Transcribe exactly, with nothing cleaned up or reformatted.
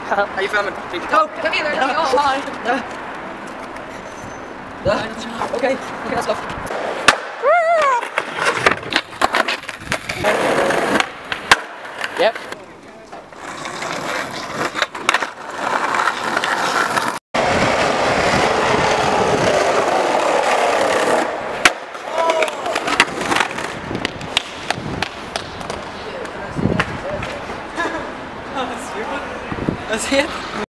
How you filming? Go! Come here, there! Oh, hi! Okay, okay, let's go. Yep.